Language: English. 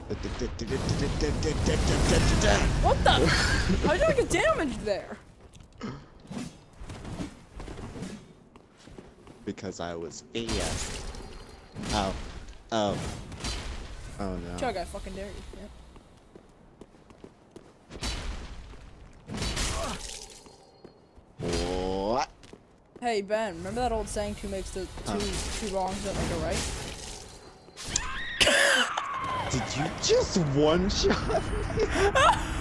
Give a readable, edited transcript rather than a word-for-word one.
What the? How did I get damaged there? Because I was AF. Oh. Oh. Oh no. Chug, I fucking dare you. Yep. What? Hey Ben, remember that old saying two makes the two wrongs don't make a right? Did you just one shot me?